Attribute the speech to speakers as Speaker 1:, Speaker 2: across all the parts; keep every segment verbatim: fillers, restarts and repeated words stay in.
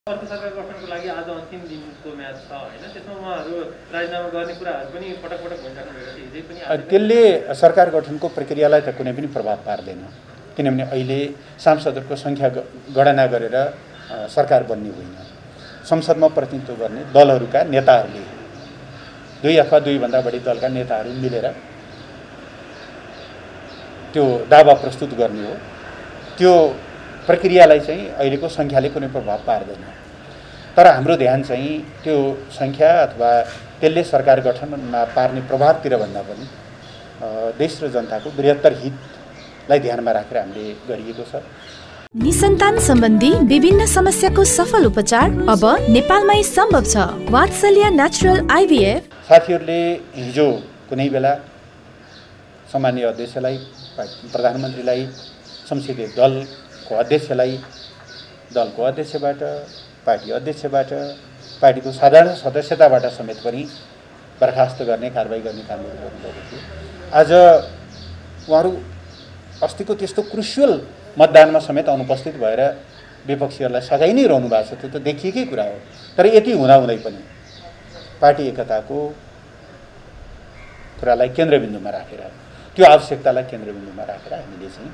Speaker 1: अर्को सरकार गठनको लागि आज अन्तिम दिनको म्याच छ हैन, त्यसमा उहाँहरू राजीनामा गर्ने कुराहरू पनि पटक पटक भनिराख्नु भएको थियो। हिजै पनि
Speaker 2: त्यसले सरकार गठनको प्रक्रियालाई त कुनै पनि प्रभाव पार्दैन, किनभने अहिले सांसदहरूको सङ्ख्या गणना गरेर सरकार बन्ने होइन। संसदमा प्रतिनिधित्व गर्ने दलहरूका नेताहरूले, दुई अथवा दुईभन्दा बढी दलका नेताहरू मिलेर त्यो दावा प्रस्तुत गर्ने हो। त्यो प्रक्रियालाई चाहिँ अहिलेको सङ्ख्याले कुनै प्रभाव पार्दैन। तर हाम्रो ध्यान चाहिँ त्यो सङ्ख्या अथवा त्यसले सरकार गठनमा पार्ने प्रभावतिर भन्दा पनि देश र जनताको बृहत्तर हितलाई ध्यानमा राखेर हामीले गरिएको छ।
Speaker 3: निसन्तान सम्बन्धी विभिन्न समस्याको सफल उपचार अब नेपालमै सम्भव छ। वात्सल्य नेचुरल आइभीएफ।
Speaker 2: साथीहरूले हिजो कुनै बेला सामान्य अध्यक्षलाई, प्रधानमन्त्रीलाई, संसदीय दलको अध्यक्षलाई, दलको अध्यक्षबाट, पार्टी अध्यक्षबाट, पार्टीको साधारण सदस्यताबाट समेत पनि बर्खास्त गर्ने, कारबाही गर्ने कामहरू गर्नुभएको थियो। आज उहाँहरू अस्तिको त्यस्तो क्रुसियल मतदानमा समेत अनुपस्थित भएर विपक्षीहरूलाई सघाइ नै रहनु भएको छ। त्यो त देखिएकै कुरा हो। तर यति हुँदाहुँदै पनि पार्टी एकताको कुरालाई केन्द्रबिन्दुमा राखेर, त्यो आवश्यकतालाई केन्द्रबिन्दुमा राखेर हामीले चाहिँ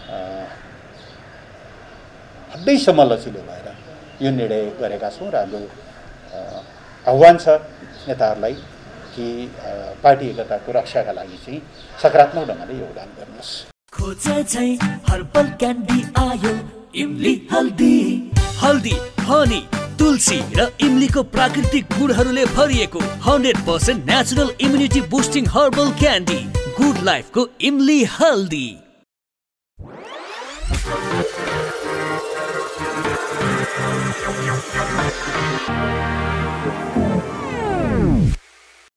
Speaker 2: हदैसम्म लचिलो भएर यो निर्णय गरेका छौँ र हाम्रो आह्वान छ नेताहरूलाई कि पार्टी एकताको रक्षाका लागि चाहिँ सकारात्मक ढङ्गले योगदान गर्नुहोस्।
Speaker 4: खोजे चाहिँ हर्बल क्यान्डी आयो इमली हल्दी। हल्दी, हनी, तुलसी र इमलीको प्राकृतिक गुणहरूले भरिएको hundred percent natural immunity boosting herbal candy good लाइफको इमली हल्दी।
Speaker 5: We'll be right back.